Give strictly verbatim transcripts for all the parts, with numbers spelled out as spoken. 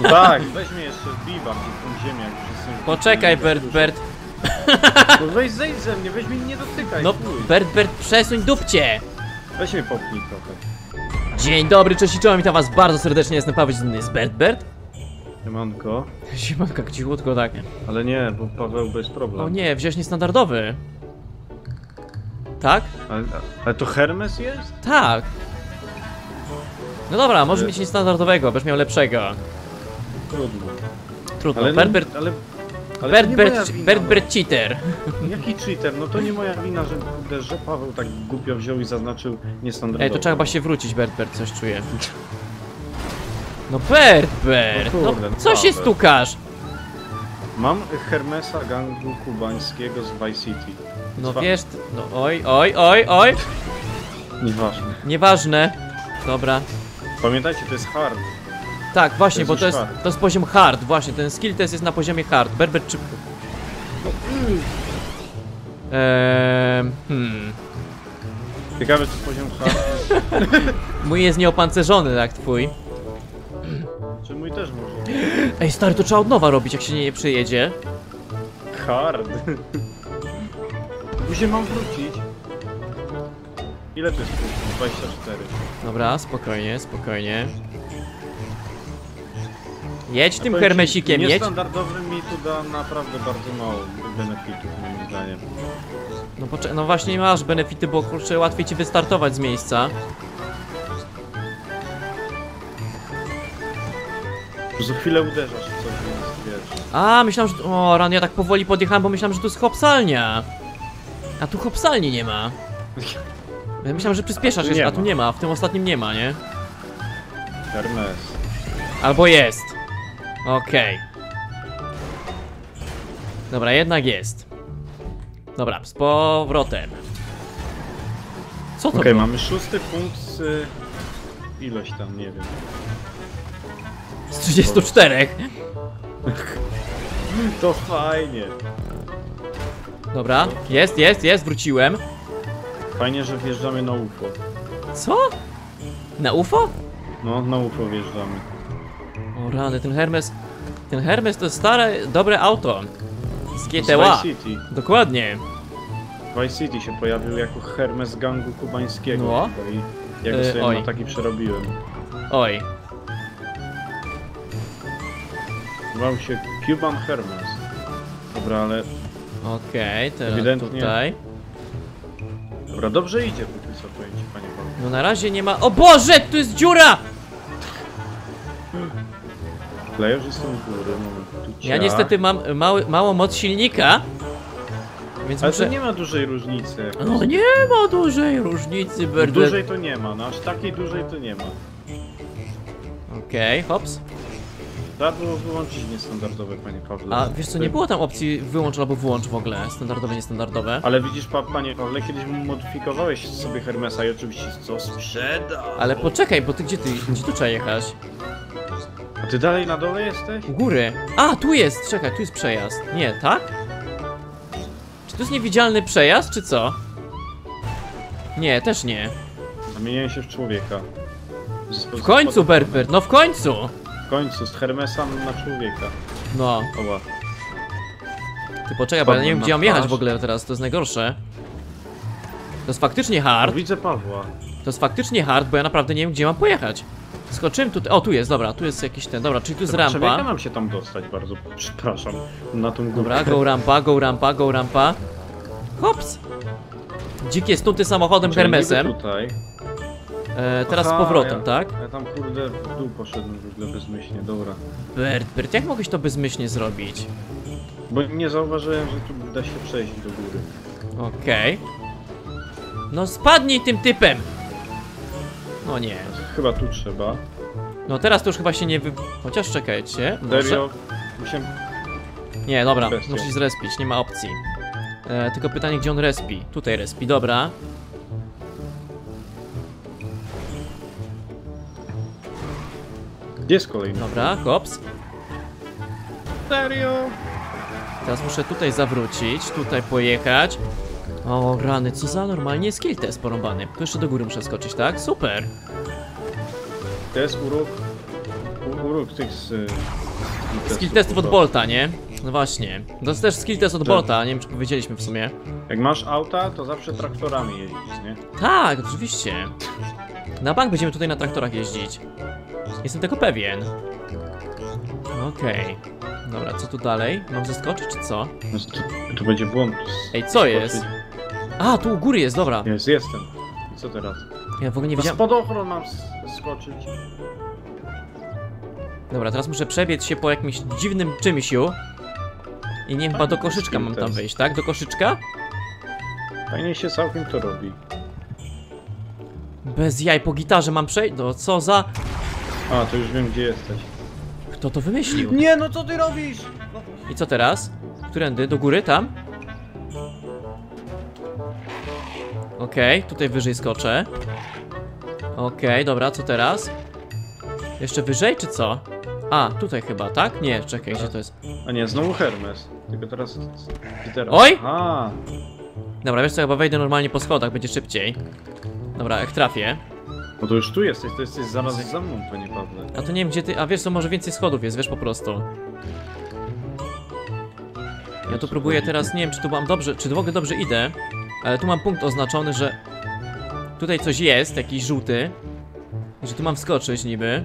Tak, weź mnie jeszcze wbijam w tą ziemię, jak wszyscy... Poczekaj, Bert, Bert. No weź zejdź ze mnie, weź mnie nie dotykaj. No, chuj. Bert, Bert, przesuń dupcie. Weź mnie popnij trochę. Dzień dobry, cześć i czołem, witam was bardzo serdecznie, jestem Paweł, z jest Bert, Bert. Siemanko. Siemanko, jak cichutko tak. Ale nie, bo Paweł bez problemu. O nie, wziąłeś niestandardowy. Tak? Ale, ale to Hermes jest? Tak. No dobra, może Ale- mieć niestandardowego, będziesz miał lepszego. Trudno. Trudno, Ale, Bert, no, Bert, ale, ale Bert, to nie Bert, moja wina, Bert, no. Bert, cheater. Jaki cheater? No to nie moja wina, że, kurde, że Paweł tak głupio wziął i zaznaczył niestandardowo. Ej, to trzeba chyba się wrócić, Bert, Bert, coś czuję. No Bert, Bert, No no kurde, no co się Paweł. stukasz? Mam Hermesa gangu kubańskiego z Vice City. No Dwa- wiesz, no oj, oj, oj, oj. Nieważne. Nieważne. Dobra. Pamiętajcie, to jest hard. Tak, właśnie, To bo jest to jest, już hard. to jest poziom hard, właśnie, ten skill test jest na poziomie hard. Berber czy... Eee, hmm. Ciekawe, czy poziom hard, Mój jest nieopancerzony, jak twój. czy mój też może. Ej, stary, to trzeba od nowa robić, jak się nie, nie przejedzie. Hard. Gdzie mam wrócić? Ile to jest punktów? dwadzieścia cztery. Dobra, spokojnie, spokojnie. Jedź tym Powiem ci, hermesikiem, jedź. Niestandardowy mi tu da naprawdę bardzo mało benefitów, moim zdaniem. No, poczekaj, no właśnie masz benefity, bo kurczę, łatwiej ci wystartować z miejsca. Za chwilę uderzasz w coś, więc wiesz. A, myślałem, że... O, ran, ja tak powoli podjechałem, bo myślałem, że tu jest hopsalnia. A tu hopsalni nie ma. Ja myślałem, że przyspieszasz tu jeszcze, nie a tu ma. nie ma, w tym ostatnim nie ma, nie? Hermes. Albo jest. Okej. Dobra, jednak jest. Dobra, z powrotem. Co to Okej, było? mamy szósty punkt z... y, ilość tam, nie wiem. Z trzydziestu czterech. To fajnie. Dobra, jest, jest, jest, wróciłem. Fajnie, że wjeżdżamy na U F O. Co? Na U F O? No, na U F O wjeżdżamy. O rany, ten Hermes... Ten Hermes to jest stare, dobre auto. Z G Z T A. Vice City. Dokładnie. Vice City się pojawił jako Hermes gangu kubańskiego. No. chyba I ja go Y, sobie oj. na taki przerobiłem. Oj. Nazywał się Cuban Hermes. Dobra, ale... Okej, teraz Ewidentnie. tutaj. Dobra, dobrze idzie póki co, powiem ci, panie Paweł. No na razie nie ma... O Boże, tu jest dziura! Kleję, że jestem w góry, moment. Tu Ja ciach. niestety mam mały, małą moc silnika. Więc Ale muszę... to nie ma dużej różnicy. No nie ma dużej różnicy, Bert. Dużej to nie ma, no aż takiej dużej to nie ma. Okej, hops. Trzeba było wyłączyć niestandardowe, panie Pawle. A wiesz co, nie było tam opcji wyłącz albo włącz w ogóle. Standardowe, niestandardowe. Ale widzisz, pa, panie Pawle, kiedyś modyfikowałeś sobie Hermesa i oczywiście co sprzeda. Ale poczekaj, bo ty gdzie ty, gdzie tu trzeba jechać? A ty dalej na dole jesteś? U góry. A, tu jest, czekaj, tu jest przejazd. Nie, tak? Czy to jest niewidzialny przejazd, czy co? Nie, też nie. Zamieniałem się w człowieka. W końcu, Berbert, no w końcu! W końcu, z Hermesa na człowieka. No, Oła. ty poczekaj, bo ja nie wiem Spadłem gdzie na mam jechać twarz. w ogóle teraz, to jest najgorsze. To jest faktycznie O, hard, widzę Pawła. to jest faktycznie hard, bo ja naprawdę nie wiem gdzie mam pojechać. Skoczyłem tutaj, o tu jest, dobra, tu jest jakiś ten, dobra, czyli tu jest Człowieka rampa. nam się tam dostać bardzo, przepraszam, na tą górę. Dobra, go rampa, go rampa, go rampa. Hops! Dzikie stuty samochodem Czyli niby Hermesem. tutaj. E, teraz z Aha, powrotem, ja, tak? Ja tam kurde w dół poszedłem w ogóle bezmyślnie, dobra. Bert, Bert, jak mogłeś to bezmyślnie zrobić? Bo nie zauważyłem, że tu da się przejść do góry. Okej. No spadnij tym typem! No nie. Chyba tu trzeba. No teraz to już chyba się nie wy... Chociaż czekajcie. Może... Serio? Musiałem... Nie, dobra, Bestia. muszę się zrespić, nie ma opcji. E, tylko pytanie, gdzie on respi? Tutaj respi, dobra. Gdzie jest kolejny? Dobra, hops. Serio? Teraz muszę tutaj zawrócić, tutaj pojechać. O rany, co za normalnie skill test porąbany. Tu jeszcze do góry muszę skoczyć, tak? Super. To jest urok... u- Urok punkt tych z... y, Skill testów od Bolta, nie? No właśnie. To jest też skill test od Tak. Bolta, nie wiem czy powiedzieliśmy w sumie. Jak masz auta, to zawsze traktorami jeździć, nie? Tak, oczywiście. Na bank będziemy tutaj na traktorach jeździć. Jestem tego pewien. Okej. Dobra, co tu dalej? Mam zeskoczyć czy co? No, Tu, tu będzie błąd. Ej, co jest? A, tu u góry jest, dobra. Jest, jestem. I co teraz? Ja w ogóle nie Na wiedziałem. spadochron mam s- skoczyć. Dobra, teraz muszę przebiec się po jakimś dziwnym czymsiu. I nie wiem, chyba do koszyczka mam tam wejść, tak? Do koszyczka? Fajnie się całkiem to robi. Bez jaj, po gitarze mam przejść? No co za... A, to już wiem gdzie jesteś. Kto to wymyślił? Nie, no co ty robisz? No. I co teraz? Którędy? Do góry? Tam? Okej, tutaj wyżej skoczę. Okej, dobra, co teraz? Jeszcze wyżej, czy co? A, tutaj chyba, tak? Nie, czekaj, gdzie to jest? A nie, znowu Hermes. Tylko teraz... Gdzie teraz? Oj! A, Dobra, wiesz co, chyba wejdę normalnie po schodach, będzie szybciej. Dobra, jak trafię. no to już tu jesteś, to jesteś zaraz za mną, panie Pawle. A to nie wiem gdzie ty... A wiesz co, może więcej schodów jest, wiesz, po prostu. Ja tu próbuję teraz, nie wiem czy tu mam dobrze, czy w ogóle dobrze idę. Ale tu mam punkt oznaczony, że... Tutaj coś jest, jakiś żółty. I że tu mam wskoczyć niby.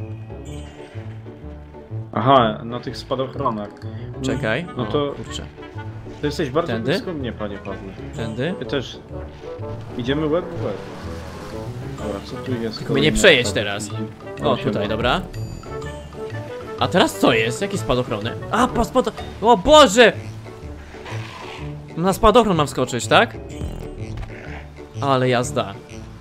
Aha, na tych spadochronach. Czekaj. No O, to... kurczę. To jesteś bardzo Tędy? blisko mnie, panie Pawle. Tędy? My też... Idziemy łeb w łeb. Dobra, co tu jest? Tylko mnie nie przejedź Kolejna teraz. sprawa. O, tutaj, dobra. A teraz co jest? Jakie spadochrony? A, pa spado... O Boże! Na spadochron mam skoczyć, tak? Ale jazda.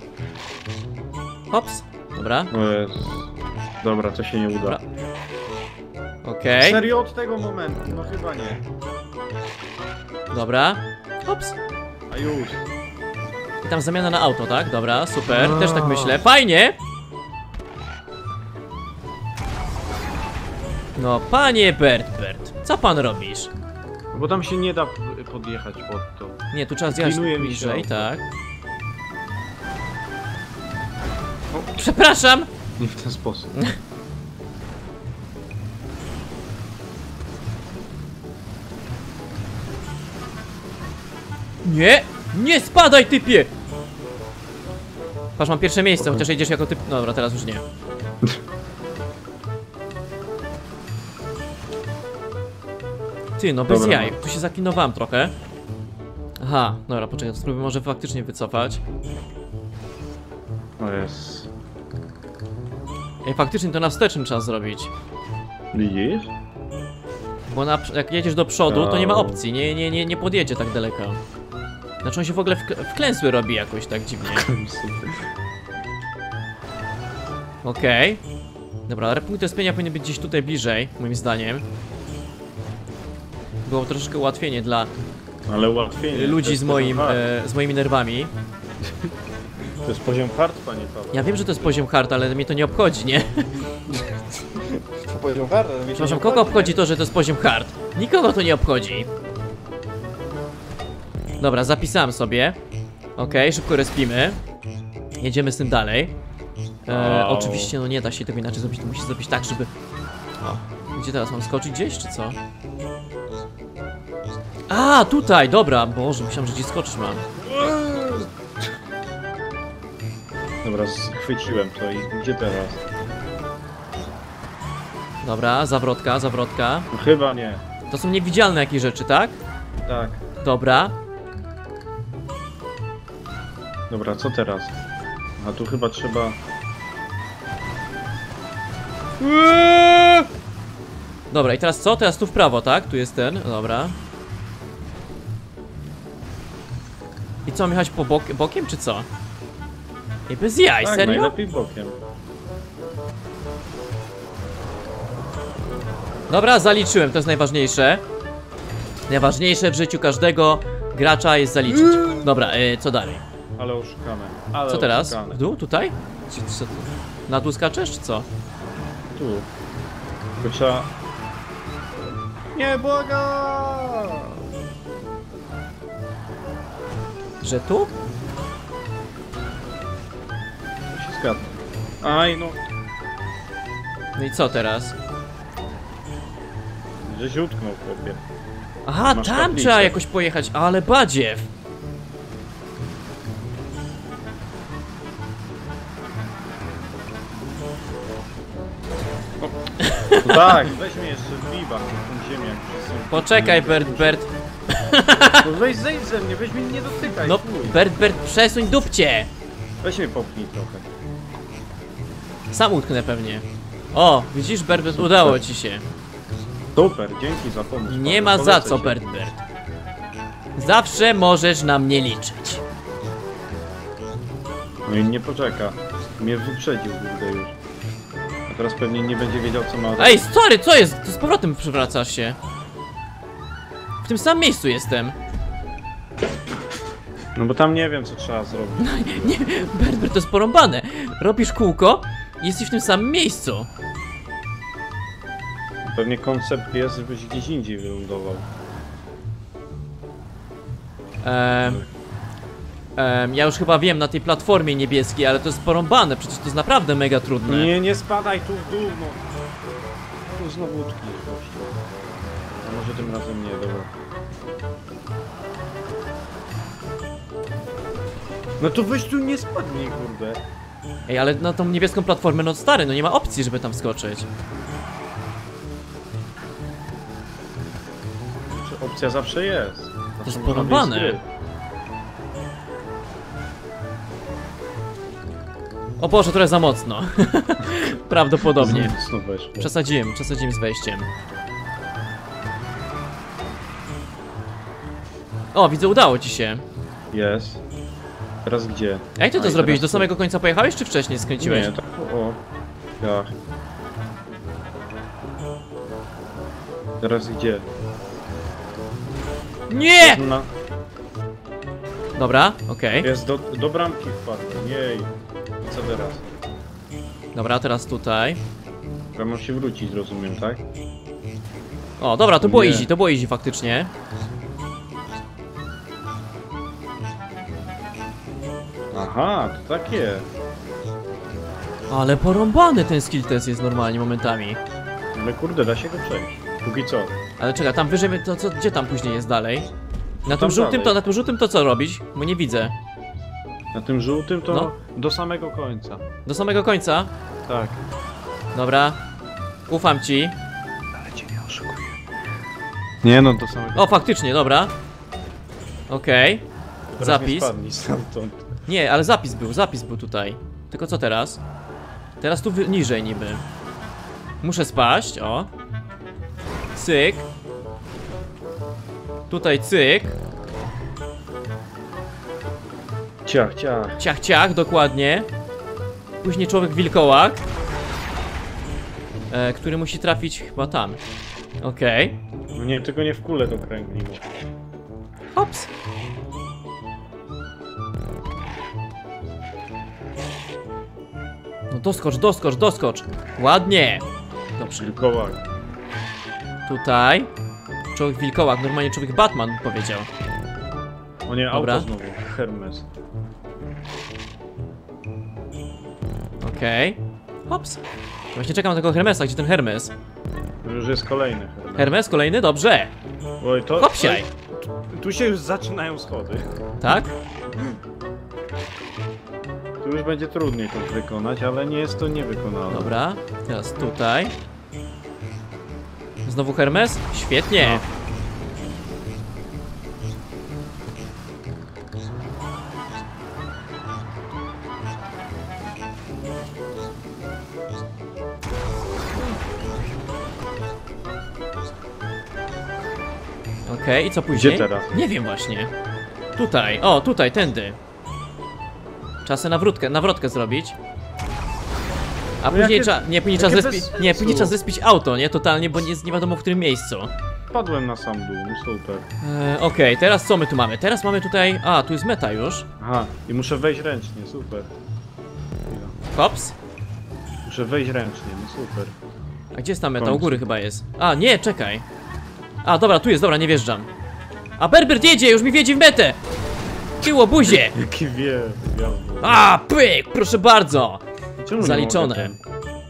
Hops. Dobra, O Jezu. Dobra, to się nie uda. Dobra. okej. Serio od tego momentu? No chyba nie. Dobra. Hops. A już. I tam zamiana na auto, tak? Dobra, super. Też tak myślę. Fajnie! No, panie Bert, Bert. Co pan robisz? No bo tam się nie da p- podjechać pod to. Nie, tu trzeba zjechać Klinuje mi się bliżej, auto. tak. O. Przepraszam! Nie w ten sposób. Nie! Nie spadaj, typie! Patrz, mam pierwsze miejsce, chociaż jedziesz jako typ... No dobra, teraz już nie. Ty, no bez Dobra, jaj. no. Tu się zaklinowałem trochę. Aha, dobra, poczekaj, to spróbuję może faktycznie wycofać. O jest. Ej, faktycznie to na wstecznym trzeba zrobić. Widzisz? Bo na, jak jedziesz do przodu, to nie ma opcji, nie, nie, nie, nie podjedzie tak daleko. Znaczy on się w ogóle wk wklęsły robi jakoś tak dziwnie. Okej. Dobra, ale punkt spienia powinien być gdzieś tutaj bliżej, moim zdaniem. Było troszeczkę ułatwienie dla Ale ułatwienie. to ludzi jest z, moim, poziom hard. e, z moimi nerwami. To jest poziom hard, panie Paweł. Ja wiem, że to jest poziom hard, ale mnie to nie obchodzi, nie? To poziom hard, ale mnie Przepraszam, kogo obchodzi to, że to jest poziom hard? Nikogo to nie obchodzi. Dobra, zapisałem sobie. Okej, szybko respimy. Jedziemy z tym dalej. E, Au. oczywiście, no nie da się tego inaczej zrobić, to musi zrobić tak, żeby... O, gdzie teraz mam skoczyć gdzieś, czy co? A, tutaj, dobra, Boże, myślałem, że gdzieś skoczyć mam. Dobra, schwyciłem to i gdzie teraz? Dobra, zawrotka, zawrotka. No chyba nie. To są niewidzialne jakieś rzeczy, tak? Tak. Dobra. Dobra, co teraz? A tu chyba trzeba... Dobra, i teraz co? Teraz tu w prawo, tak? Tu jest ten, dobra. I co, mam jechać po bok bokiem, czy co? I bez jaj, Tak, serio? najlepiej bokiem. Dobra, zaliczyłem, to jest najważniejsze. Najważniejsze w życiu każdego gracza jest zaliczyć. Dobra, y, co dalej? Ale oszukane. Ale Co teraz? oszukane. W dół? Tutaj? Czy, co, na dół skaczesz, czy co? Tu. Tylko trzeba... Nie, błaga! Że tu? To się zgadza. Aj, no. No i co teraz? Żeś utknął, chłopie. Aha, Masz tam tablicę. trzeba jakoś pojechać, ale badziew. No tak, weź mnie jeszcze zbiwa, tą ziemię jak wszyscy. Poczekaj, Bert, Bert. No weź zejdź ze mnie, weź mnie nie dotykaj. No, fuj. Bert, Bert, przesuń dupcie. Weź mnie popchnij trochę. Sam utknę pewnie. O, widzisz, Bert, Bert, udało ci się. Super, dzięki za pomoc. Nie Paweł, ma za polecę co, cię. Bert, Bert. Zawsze możesz na mnie liczyć. No i nie poczeka. Mnie wyprzedził kurde już. A teraz pewnie nie będzie wiedział co ma robić. Ej, sorry, co jest? To z powrotem przywracasz się. W tym samym miejscu jestem. No bo tam nie wiem co trzeba zrobić. Nie, Bert, Bert, to jest porąbane. Robisz kółko i jesteś w tym samym miejscu. Pewnie koncept jest, żebyś gdzieś indziej wylądował. Ehm, ehm, ja już chyba wiem, na tej platformie niebieskiej, ale to jest porąbane, przecież to jest naprawdę mega trudne. Nie, nie spadaj tu w dół, no. Tu znowu utkniesz gościu. A może tym razem nie, dobra. No to weź tu nie spadnij, kurde. Ej, ale na tą niebieską platformę, no stary, no nie ma opcji, żeby tam skoczyć. Czy opcja zawsze jest. To jest Zawsze porąbane. można wyjść z gry. O Boże, trochę za mocno. Prawdopodobnie. Znów weszło. Przesadziłem, przesadziłem z wejściem. O, widzę, udało ci się. Jest. Teraz gdzie? Jak ty A, to i zrobiłeś? teraz Do tu. samego końca pojechałeś, czy wcześniej skręciłeś? Nie, tak o. Ja. Teraz gdzie? Nie! Na, Dobra, okej. jest do, do bramki wpadłem. Jej. I co teraz? Dobra, teraz tutaj. Ja mam się wrócić, rozumiem, tak? O, dobra, to było Nie. easy, to było easy faktycznie. Aha, to takie. Ale porąbany ten skill test jest normalnie momentami. Ale kurde, da się go przejść. Póki co. Ale czekaj, tam wyżej, to co, gdzie tam później jest dalej? Na tym Tam żółtym dalej. to, na tym żółtym to co robić? Bo nie widzę. Na tym żółtym to No. do samego końca. Do samego końca? Tak. Dobra. Ufam ci. Ale cię nie oszukuję. Nie no, do samego O, faktycznie, dobra. Okej. Teraz zapis. Nie spadnij stamtąd. Nie, ale zapis był, zapis był tutaj. Tylko co teraz? Teraz tu wy- niżej niby. Muszę spaść, o. Cyk. Tutaj cyk. Ciach, ciach. Ciach, ciach, dokładnie. Później człowiek wilkołak. E, który musi trafić chyba tam. Okej. No nie, tylko nie w kulę to kręgli. Hops. No doskocz, doskocz, doskocz. Ładnie. Dobrze. Wilkołak. Tutaj. Człowiek wilkołak, normalnie człowiek Batman by powiedział. O nie, Dobra. auto znowu. Hermes. Okej. Hops. Właśnie czekam na tego Hermesa, gdzie ten Hermes? To już jest kolejny Hermes. Hermes, kolejny? Dobrze. Oj, to... Hopsiaj. Tu, tu się już zaczynają schody. Tak? Tu już będzie trudniej to wykonać, ale nie jest to niewykonalne. Dobra. Teraz tutaj. Znowu Hermes? Świetnie. No. Okej, i co później? Gdzie teraz? Nie wiem właśnie. Tutaj, o, tutaj, tędy. Czasem nawrótkę, nawrotkę zrobić. A później jakie- trzeba, nie, później trzeba jakie zespić, bez nie, później sensu. trzeba zespić auto, nie, totalnie, bo nie, nie wiadomo w którym miejscu. Padłem na sam dół, no super. E, Okej, teraz co my tu mamy? Teraz mamy tutaj, a, tu jest meta już. Aha, i muszę wejść ręcznie, super. Hops. Muszę wejść ręcznie, no super. A gdzie jest ta meta? U końcu. góry chyba jest. A, nie, czekaj. A, dobra, tu jest, dobra, nie wjeżdżam. A Berbert jedzie, już mi wiedzie w metę! Tyło, buzie! Jaki wie, gwiazdo. A, pyk, proszę bardzo! Czemu nie Zaliczone. mogę ten-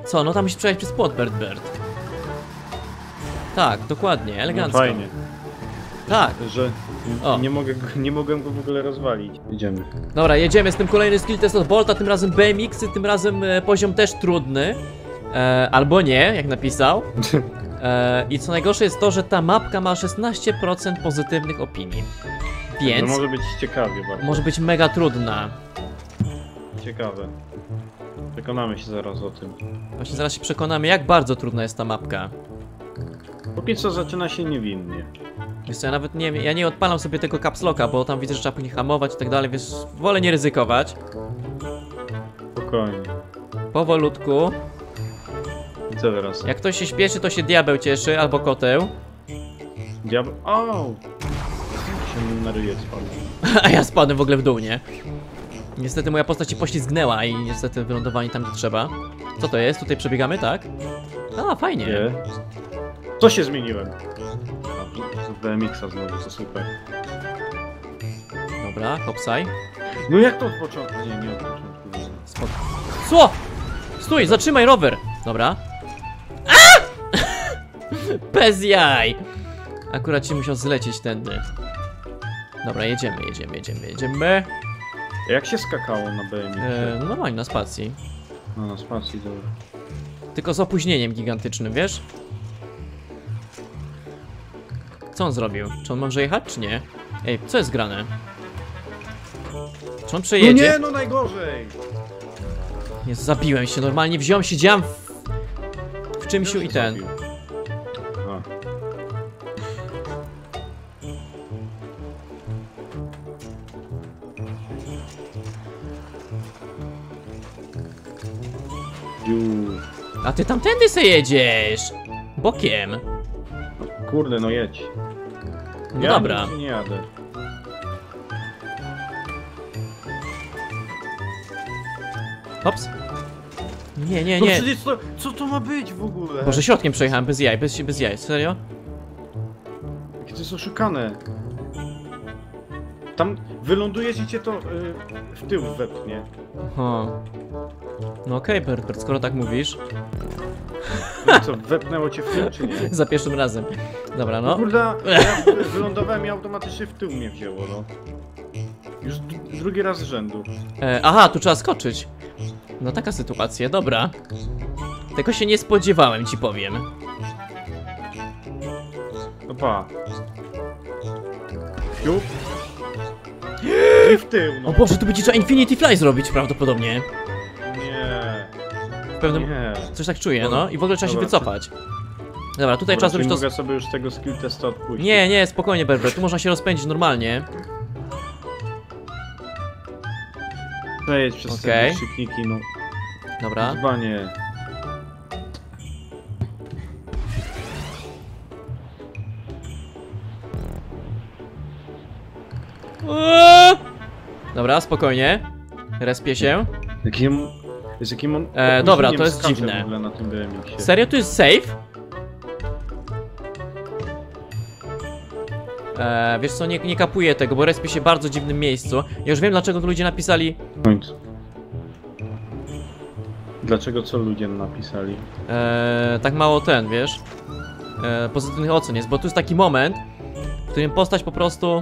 Co, no tam musisz przejść przez płot, Bert Bert. Tak, dokładnie, No elegancko. fajnie, Tak. że O. nie mogę, go- nie mogłem go w ogóle rozwalić. Idziemy. Dobra, jedziemy z tym kolejny skill test od Bolta, tym razem B M X-y, tym razem e, poziom też trudny. E, albo nie, jak napisał. E, I co najgorsze jest to, że ta mapka ma szesnaście procent pozytywnych opinii. Więc No może być ciekawie bardzo. może być mega trudna. Ciekawe. Przekonamy się zaraz o tym. Właśnie zaraz się przekonamy, jak bardzo trudna jest ta mapka. Póki co zaczyna się niewinnie. Wiesz co, ja nawet nie ja nie odpalam sobie tego caps locka, bo tam widzę, że trzeba później hamować i tak dalej, więc wolę nie ryzykować. Spokojnie. Powolutku. I co teraz? Jak ktoś się śpieszy, to się diabeł cieszy, albo koteł. Diabeł... O! Się na ryje spadł. A ja spadłem w ogóle w dół, nie? Niestety moja postać się poślizgnęła i niestety wylądowali tam, gdzie trzeba. Co to jest? Tutaj przebiegamy, tak? A, fajnie. Nie. Co się zmieniłem? Z B M X-a znowu, to super. Dobra, hopsaj. No jak to od początku? Nie, nie od początku. Nie. Spok... Co? Stój, zatrzymaj rower! Dobra. A! Bez jaj! Akurat się musiał zlecieć tędy. Dobra, jedziemy, jedziemy, jedziemy, jedziemy. Jak się skakało na B M X-ie? E, no normalnie, na spacji. No na spacji, dobra. Tylko z opóźnieniem gigantycznym, wiesz? Co on zrobił? Czy on może jechać, czy nie? Ej, co jest grane? Czy on No przejedzie? nie, no najgorzej! Jezu, zabiłem się, normalnie wziąłem, siedziałem w, w czymsiu i ten. A. Ju. A ty tamtędy se jedziesz! Bokiem. Kurde, no jedź. No Ja dobra. nigdzie nie jadę. Hops. Nie, nie, No nie. przecież to, co to ma być w ogóle? Boże, środkiem przejechałem, bez jaj, bez, bez jaj, serio? Jakie to jest oszukane. Tam wylądujesz i cię to y, w tył wepchnie. Aha. No okej, okay, Bert, skoro tak mówisz. No co, wepnęło cię w tył czy nie? Za pierwszym razem. Dobra, No no. kurde, ja wylądowałem i automatycznie w tył mnie wzięło, no. Już d- drugi raz z rzędu. E, aha, tu trzeba skoczyć. No taka sytuacja, dobra. Tego się nie spodziewałem, ci powiem. No pa. Fiu. I w tył, no. O Boże, tu będzie trzeba Infinity Fly zrobić prawdopodobnie. Nie. W pewnym... Nie. Coś tak czuję, no. I w ogóle trzeba się Dobra, wycofać. Dobra, tutaj Dobra, trzeba zrobić czyli to... mogę sobie już tego skill testa odpuścić. Nie, nie, spokojnie, Berber, tu można się rozpędzić normalnie. Przejedź przez Okej. te krzykniki, no. Dobra. Chyba nie. Eee! Dobra, spokojnie. Respię się. Jakim... Z jakim on... E, dobra, opóźnieniem to jest skacze dziwne. w ogóle na tym B M X-ie. Serio, tu jest safe? Eee, wiesz co, nie, nie kapuję tego, bo respię się w bardzo dziwnym miejscu. Ja już wiem, dlaczego tu ludzie napisali... W końcu. Dlaczego co ludzie napisali? Eee, tak mało ten, wiesz? Eee, pozytywnych ocen jest, bo tu jest taki moment, w którym postać po prostu...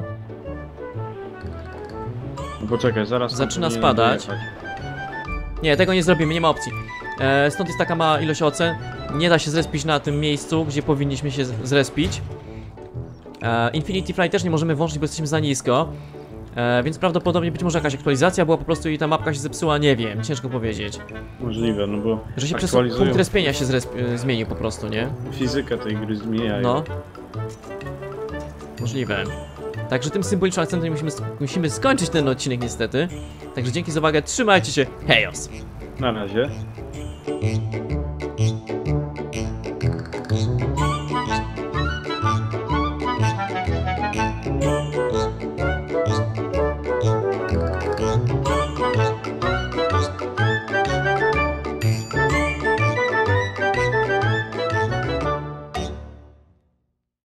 No poczekaj, zaraz tam Zaczyna powinienem spadać. dojechać. Nie, tego nie zrobimy, nie ma opcji. E, stąd jest taka mała ilość ocen. Nie da się zrespić na tym miejscu, gdzie powinniśmy się z- zrespić. E, Infinity Fly też nie możemy włączyć, bo jesteśmy za nisko. E, więc prawdopodobnie być może jakaś aktualizacja była po prostu i ta mapka się zepsuła, nie wiem, ciężko powiedzieć. Możliwe, no bo Że się przez aktualizują punkt respienia się zresp- e, zmienił po prostu, nie? fizykę tej gry zmieniają. No. Możliwe. Także tym symbolicznym akcentem musimy, sk- musimy skończyć ten odcinek niestety. Także dzięki za uwagę, trzymajcie się, hejos! Na razie.